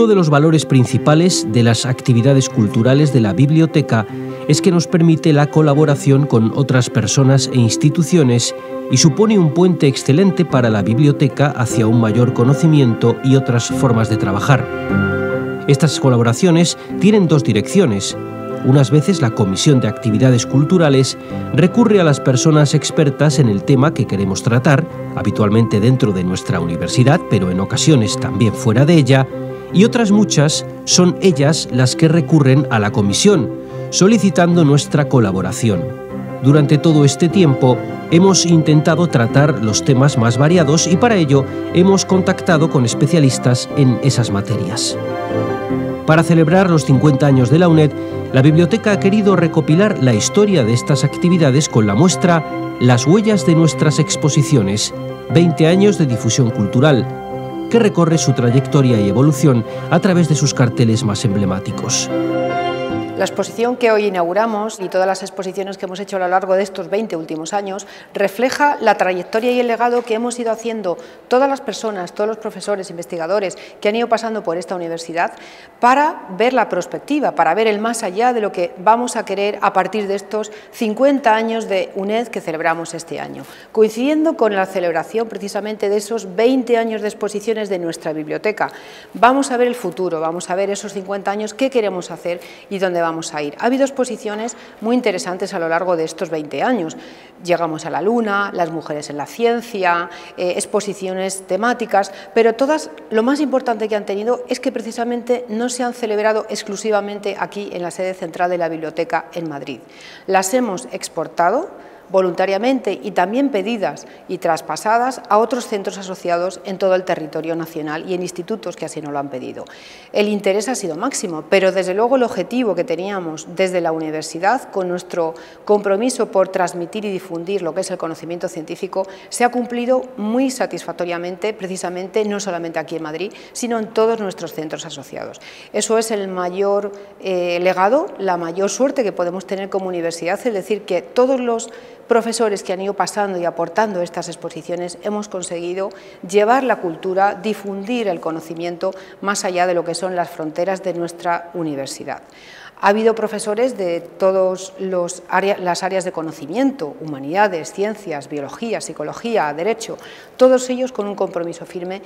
Uno de los valores principales de las actividades culturales de la biblioteca es que nos permite la colaboración con otras personas e instituciones y supone un puente excelente para la biblioteca hacia un mayor conocimiento y otras formas de trabajar. Estas colaboraciones tienen dos direcciones. Unas veces la Comisión de Actividades Culturales recurre a las personas expertas en el tema que queremos tratar, habitualmente dentro de nuestra universidad, pero en ocasiones también fuera de ella, y otras muchas son ellas las que recurren a la comisión, solicitando nuestra colaboración. Durante todo este tiempo hemos intentado tratar los temas más variados y para ello hemos contactado con especialistas en esas materias. Para celebrar los 50 años de la UNED, la biblioteca ha querido recopilar la historia de estas actividades con la muestra Las huellas de nuestras exposiciones, 20 años de difusión cultural, que recorre su trayectoria y evolución a través de sus carteles más emblemáticos. La exposición que hoy inauguramos y todas las exposiciones que hemos hecho a lo largo de estos 20 últimos años refleja la trayectoria y el legado que hemos ido haciendo todas las personas, todos los profesores, investigadores que han ido pasando por esta universidad para ver la perspectiva, para ver el más allá de lo que vamos a querer a partir de estos 50 años de UNED que celebramos este año, coincidiendo con la celebración precisamente de esos 20 años de exposiciones de nuestra biblioteca. Vamos a ver el futuro, vamos a ver esos 50 años, qué queremos hacer y dónde vamos a ir. Ha habido exposiciones muy interesantes a lo largo de estos 20 años. Llegamos a la Luna, las mujeres en la ciencia, exposiciones temáticas, pero todas, lo más importante que han tenido es que precisamente no se han celebrado exclusivamente aquí en la sede central de la biblioteca en Madrid. Las hemos exportado voluntariamente y también pedidas y traspasadas a otros centros asociados en todo el territorio nacional y en institutos que así nos lo han pedido. El interés ha sido máximo, pero desde luego el objetivo que teníamos desde la universidad con nuestro compromiso por transmitir y difundir lo que es el conocimiento científico se ha cumplido muy satisfactoriamente, precisamente no solamente aquí en Madrid, sino en todos nuestros centros asociados. Eso es el mayor legado, la mayor suerte que podemos tener como universidad, es decir, que todos los profesores que han ido pasando y aportando estas exposiciones hemos conseguido llevar la cultura, difundir el conocimiento más allá de lo que son las fronteras de nuestra universidad. Ha habido profesores de todas las áreas de conocimiento, humanidades, ciencias, biología, psicología, derecho, todos ellos con un compromiso firme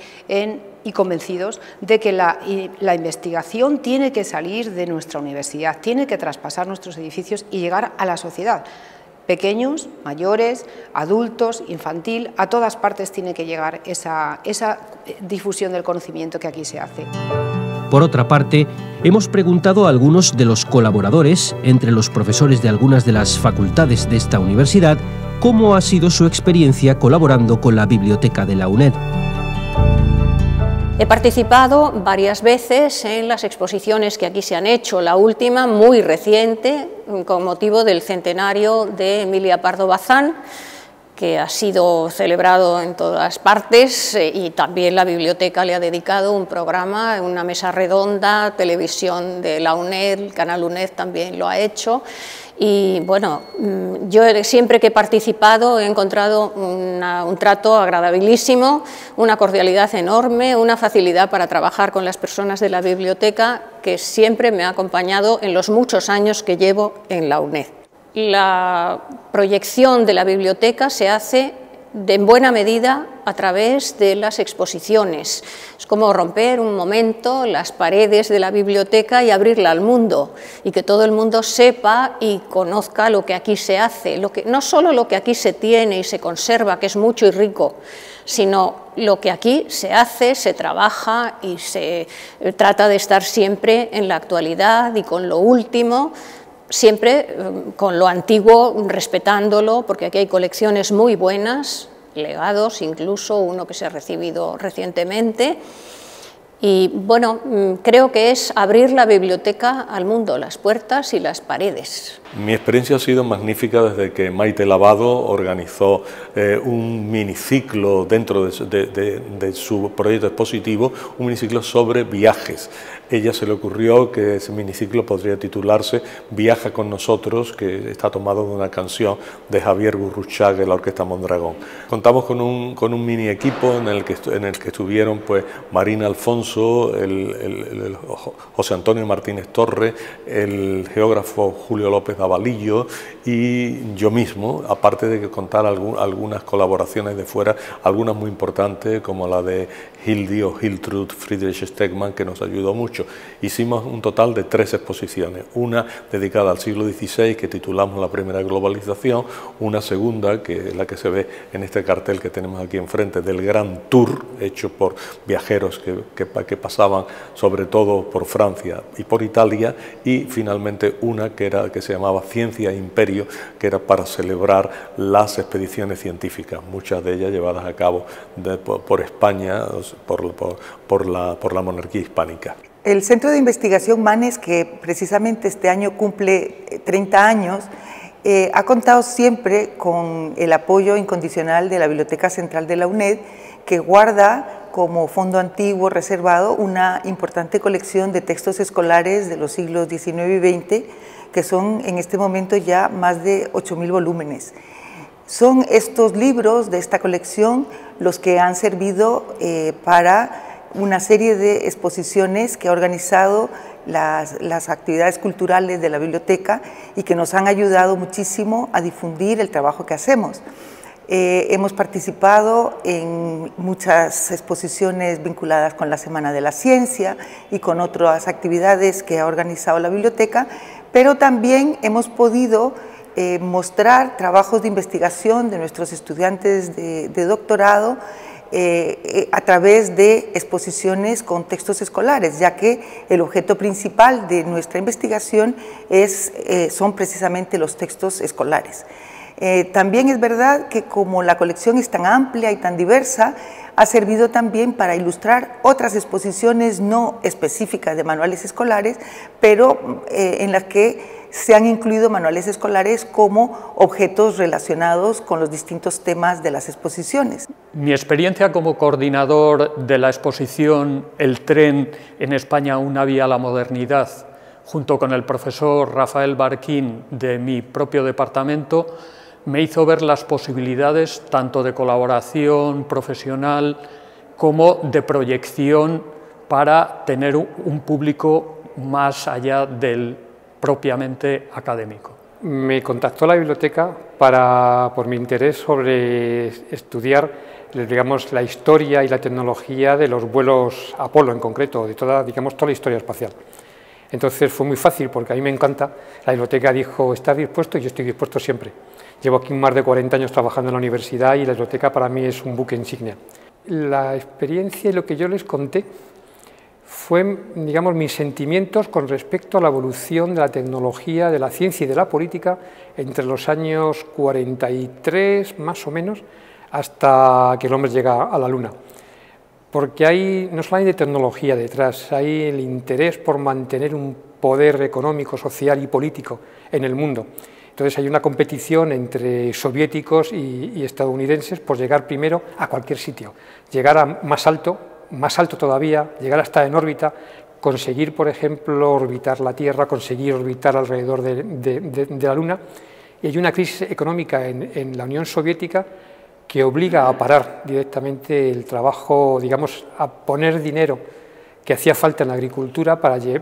y convencidos de que la investigación tiene que salir de nuestra universidad, tiene que traspasar nuestros edificios y llegar a la sociedad. Pequeños, mayores, adultos, infantil, a todas partes tiene que llegar esa difusión del conocimiento que aquí se hace. Por otra parte, hemos preguntado a algunos de los colaboradores, entre los profesores de algunas de las facultades de esta universidad, cómo ha sido su experiencia colaborando con la biblioteca de la UNED. He participado varias veces en las exposiciones que aquí se han hecho, la última muy reciente, con motivo del centenario de Emilia Pardo Bazán, que ha sido celebrado en todas partes y también la biblioteca le ha dedicado un programa, una mesa redonda, televisión de la UNED, el canal UNED también lo ha hecho. Y bueno, yo siempre que he participado he encontrado un trato agradabilísimo, una cordialidad enorme, una facilidad para trabajar con las personas de la biblioteca que siempre me ha acompañado en los muchos años que llevo en la UNED. La proyección de la biblioteca se hace en buena medida a través de las exposiciones. Es como romper un momento las paredes de la biblioteca y abrirla al mundo y que todo el mundo sepa y conozca lo que aquí se hace, no solo lo que aquí se tiene y se conserva, que es mucho y rico, sino lo que aquí se hace, se trabaja y se trata de estar siempre en la actualidad y con lo último, siempre con lo antiguo, respetándolo, porque aquí hay colecciones muy buenas, legados, incluso uno que se ha recibido recientemente. Y bueno, creo que es abrir la biblioteca al mundo, las puertas y las paredes. Mi experiencia ha sido magnífica desde que Maite Lavado organizó un miniciclo dentro de su proyecto expositivo, un miniciclo sobre viajes. Ella se le ocurrió que ese miniciclo podría titularse Viaja con nosotros, que está tomado de una canción de Javier Gurruchaga de la Orquesta Mondragón. Contamos con un mini equipo en el que estuvieron pues Marina Alfonso, el José Antonio Martínez Torres, el geógrafo Julio López Davalillo y yo mismo, aparte de que contar algunas colaboraciones de fuera, algunas muy importantes como la de Hildi o Hiltrud Friedrich Stegmann, que nos ayudó mucho. Hicimos un total de 3 exposiciones, una dedicada al siglo XVI que titulamos La Primera Globalización, una segunda, que es la que se ve en este cartel que tenemos aquí enfrente, del Gran Tour, hecho por viajeros que pasaban sobre todo por Francia y por Italia, y finalmente una que se llamaba Ciencia e Imperio, que era para celebrar las expediciones científicas, muchas de ellas llevadas a cabo por España, por la monarquía hispánica. El Centro de Investigación Manes, que precisamente este año cumple 30 años, ha contado siempre con el apoyo incondicional de la Biblioteca Central de la UNED, que guarda como fondo antiguo reservado una importante colección de textos escolares de los siglos XIX y XX, que son en este momento ya más de 8.000 volúmenes. Son estos libros de esta colección los que han servido para una serie de exposiciones que ha organizado las actividades culturales de la biblioteca y que nos han ayudado muchísimo a difundir el trabajo que hacemos. Hemos participado en muchas exposiciones vinculadas con la Semana de la Ciencia y con otras actividades que ha organizado la biblioteca, pero también hemos podido mostrar trabajos de investigación de nuestros estudiantes de doctorado a través de exposiciones con textos escolares, ya que el objeto principal de nuestra investigación son precisamente los textos escolares. También es verdad que como la colección es tan amplia y tan diversa, ha servido también para ilustrar otras exposiciones no específicas de manuales escolares, pero en las que se han incluido manuales escolares como objetos relacionados con los distintos temas de las exposiciones. Mi experiencia como coordinador de la exposición El tren en España, una vía a la modernidad, junto con el profesor Rafael Barquín de mi propio departamento, me hizo ver las posibilidades tanto de colaboración profesional como de proyección para tener un público más allá del propiamente académico. Me contactó la biblioteca por mi interés sobre estudiar, digamos, la historia y la tecnología de los vuelos Apolo en concreto, de toda la historia espacial. Entonces fue muy fácil porque a mí me encanta. La biblioteca dijo, ¿estás dispuesto? Y yo estoy dispuesto siempre. Llevo aquí más de 40 años trabajando en la universidad y la biblioteca para mí es un buque insignia. La experiencia y lo que yo les conté fue, digamos, mis sentimientos con respecto a la evolución de la tecnología, de la ciencia y de la política entre los años 43, más o menos, hasta que el hombre llega a la Luna. Porque no solo hay de tecnología detrás, hay el interés por mantener un poder económico, social y político en el mundo. Entonces hay una competición entre soviéticos y estadounidenses por llegar primero a cualquier sitio, llegar a más alto todavía, llegar a estar en órbita, conseguir, por ejemplo, orbitar la Tierra, conseguir orbitar alrededor de la Luna. Y hay una crisis económica en la Unión Soviética que obliga a parar directamente el trabajo, digamos, a poner dinero que hacía falta en la agricultura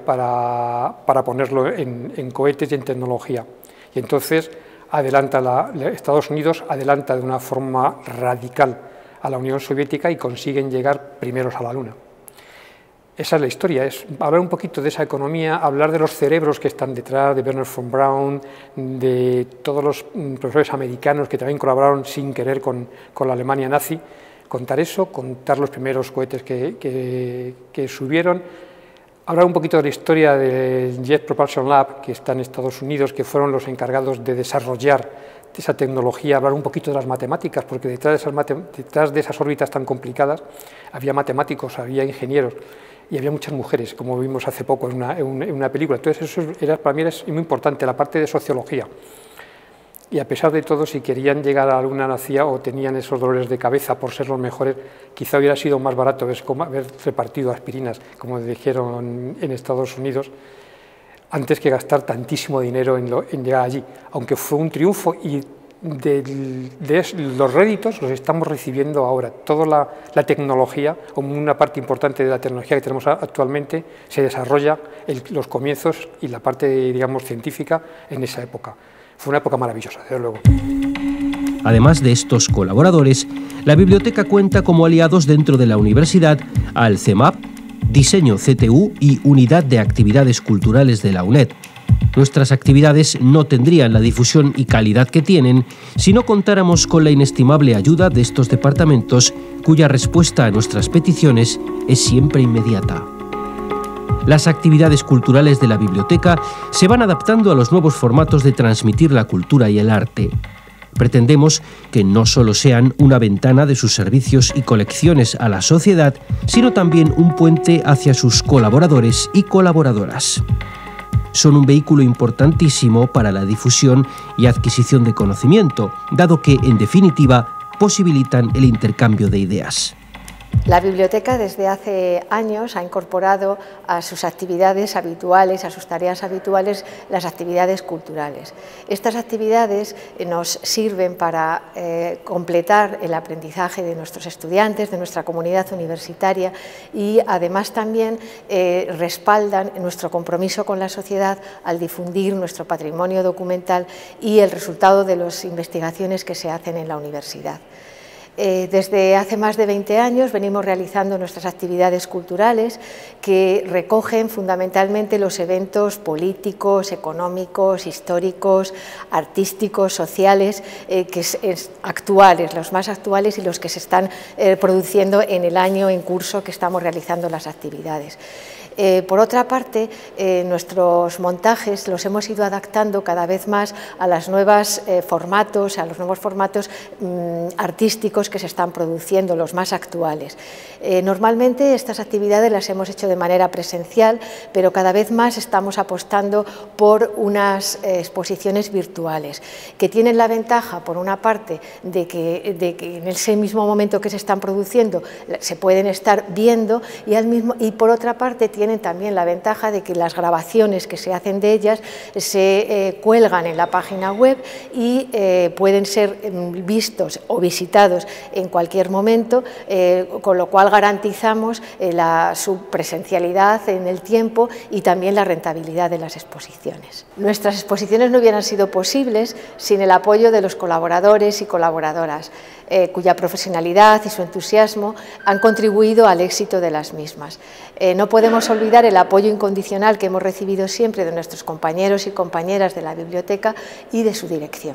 para ponerlo en cohetes y en tecnología. Y entonces Estados Unidos adelanta de una forma radical a la Unión Soviética y consiguen llegar primeros a la Luna. Esa es la historia, es hablar un poquito de esa economía, hablar de los cerebros que están detrás, de Wernher von Braun, de todos los profesores americanos que también colaboraron sin querer con la Alemania nazi, contar eso, contar los primeros cohetes que subieron, hablar un poquito de la historia del Jet Propulsion Lab, que está en Estados Unidos, que fueron los encargados de desarrollar esa tecnología, hablar un poquito de las matemáticas, porque detrás de esas órbitas tan complicadas había matemáticos, había ingenieros, y había muchas mujeres, como vimos hace poco en una película. Entonces eso para mí era muy importante, la parte de sociología. Y a pesar de todo, si querían llegar a alguna nacía o tenían esos dolores de cabeza por ser los mejores, quizá hubiera sido más barato haber repartido aspirinas, como dijeron en Estados Unidos, antes que gastar tantísimo dinero en llegar allí. Aunque fue un triunfo y de los réditos los estamos recibiendo ahora. Toda la tecnología, como una parte importante de la tecnología que tenemos actualmente, se desarrolla en los comienzos y la parte, digamos, científica en esa época. Fue una época maravillosa, desde luego. Además de estos colaboradores, la biblioteca cuenta como aliados dentro de la universidad al CEMAP, Diseño CTU y Unidad de Actividades Culturales de la UNED. Nuestras actividades no tendrían la difusión y calidad que tienen si no contáramos con la inestimable ayuda de estos departamentos, cuya respuesta a nuestras peticiones es siempre inmediata. Las actividades culturales de la biblioteca se van adaptando a los nuevos formatos de transmitir la cultura y el arte. Pretendemos que no solo sean una ventana de sus servicios y colecciones a la sociedad, sino también un puente hacia sus colaboradores y colaboradoras. Son un vehículo importantísimo para la difusión y adquisición de conocimiento, dado que, en definitiva, posibilitan el intercambio de ideas. La biblioteca desde hace años ha incorporado a sus actividades habituales, a sus tareas habituales, las actividades culturales. Estas actividades nos sirven para completar el aprendizaje de nuestros estudiantes, de nuestra comunidad universitaria y además también respaldan nuestro compromiso con la sociedad al difundir nuestro patrimonio documental y el resultado de las investigaciones que se hacen en la universidad. Desde hace más de 20 años venimos realizando nuestras actividades culturales que recogen fundamentalmente los eventos políticos, económicos, históricos, artísticos, sociales, actuales, los más actuales y los que se están produciendo en el año en curso que estamos realizando las actividades. Por otra parte, nuestros montajes los hemos ido adaptando cada vez más a los nuevos formatos artísticos que se están produciendo, los más actuales. Normalmente estas actividades las hemos hecho de manera presencial, pero cada vez más estamos apostando por unas exposiciones virtuales, que tienen la ventaja, por una parte, de que en ese mismo momento que se están produciendo se pueden estar viendo y por otra parte tienen también la ventaja de que las grabaciones que se hacen de ellas se cuelgan en la página web y pueden ser vistos o visitados en cualquier momento, con lo cual garantizamos su presencialidad en el tiempo y también la rentabilidad de las exposiciones. Nuestras exposiciones no hubieran sido posibles sin el apoyo de los colaboradores y colaboradoras, cuya profesionalidad y su entusiasmo han contribuido al éxito de las mismas. No podemos olvidar el apoyo incondicional que hemos recibido siempre de nuestros compañeros y compañeras de la biblioteca y de su dirección.